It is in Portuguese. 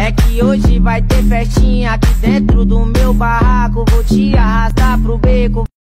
É que hoje vai ter festinha aqui dentro do meu barraco. Vou te